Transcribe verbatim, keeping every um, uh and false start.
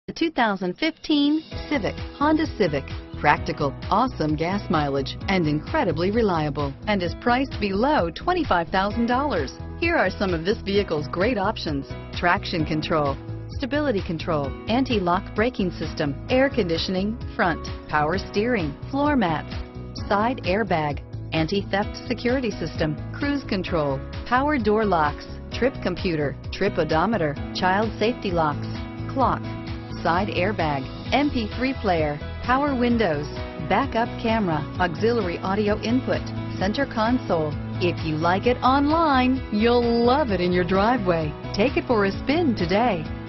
The two thousand fifteen Civic, Honda Civic. Practical, awesome gas mileage, and incredibly reliable, and is priced below twenty-five thousand dollars. Here are some of this vehicle's great options: traction control, stability control, anti-lock braking system, air conditioning, front, power steering, floor mats, side airbag, anti-theft security system, cruise control, power door locks, trip computer, trip odometer, child safety locks, clock, side airbag, M P three player, power windows, backup camera, auxiliary audio input, center console. If you like it online, you'll love it in your driveway. Take it for a spin today.